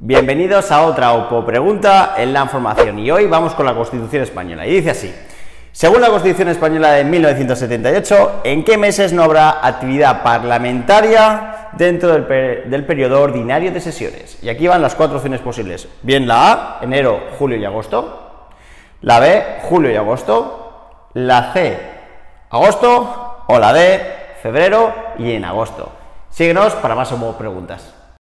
Bienvenidos a otra OPO Pregunta en la Información y hoy vamos con la Constitución Española y dice así: según la Constitución Española de 1978, ¿en qué meses no habrá actividad parlamentaria dentro del periodo ordinario de sesiones? Y aquí van las cuatro opciones posibles: bien la A, enero, julio y agosto; la B, julio y agosto; la C, agosto; o la D, febrero y en agosto. Síguenos para más OPO Preguntas.